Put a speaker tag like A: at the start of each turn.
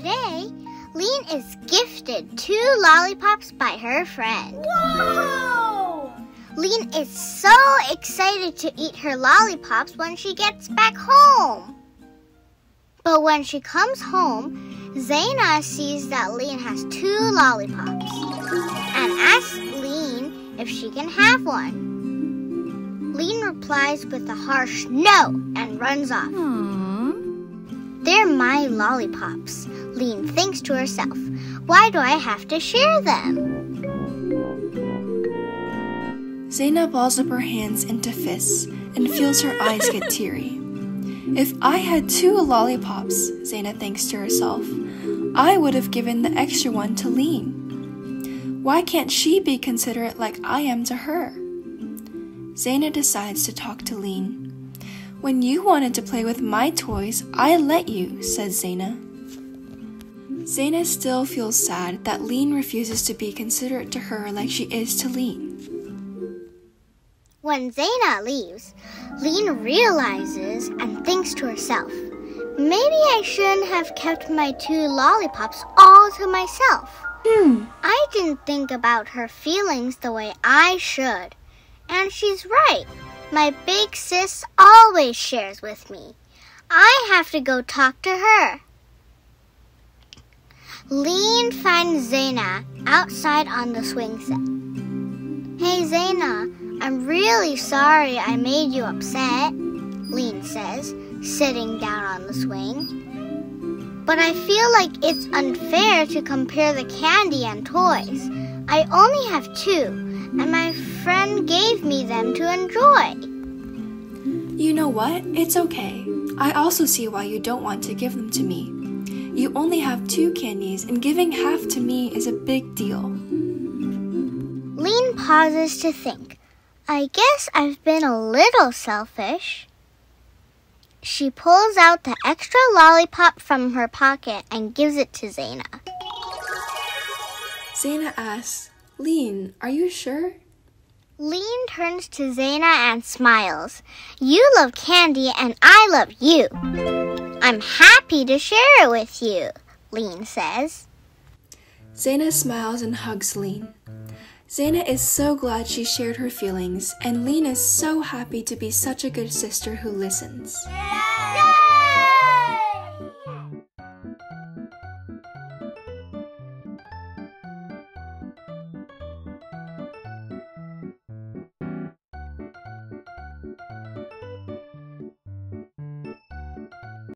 A: Today, Leen is gifted 2 lollipops by her friend.
B: Whoa!
A: Leen is so excited to eat her lollipops when she gets back home. But when she comes home, Zeina sees that Leen has 2 lollipops and asks Leen if she can have one. Leen replies with a harsh no and runs off.
B: Aww.
A: They're my lollipops, Leen thinks to herself. Why do I have to share them?
C: Zeina balls up her hands into fists and feels her eyes get teary. If I had 2 lollipops, Zeina thinks to herself, I would have given the extra one to Leen. Why can't she be considerate like I am to her? Zeina decides to talk to Leen. When you wanted to play with my toys, I let you, says Zeina. Zeina still feels sad that Leen refuses to be considerate to her like she is to Leen.
A: When Zeina leaves, Leen realizes and thinks to herself, maybe I shouldn't have kept my 2 lollipops all to myself. I didn't think about her feelings the way I should. And she's right. My big sis always shares with me. I have to go talk to her. Leen finds Zeina outside on the swing set. Hey Zeina, I'm really sorry I made you upset, Leen says, sitting down on the swing. But I feel like it's unfair to compare the candy and toys. I only have 2, and my friend gave me them to enjoy.
C: You know what? It's okay. I also see why you don't want to give them to me. You only have 2 candies, and giving half to me is a big deal.
A: Leen pauses to think. I guess I've been a little selfish. She pulls out the extra lollipop from her pocket and gives it to Zeina.
C: Zeina asks, Leen, are you sure?
A: Leen turns to Zeina and smiles. You love candy and I love you. I'm happy to share it with you, Leen says.
C: Zeina smiles and hugs Leen. Zeina is so glad she shared her feelings, and Leen is so happy to be such a good sister who listens.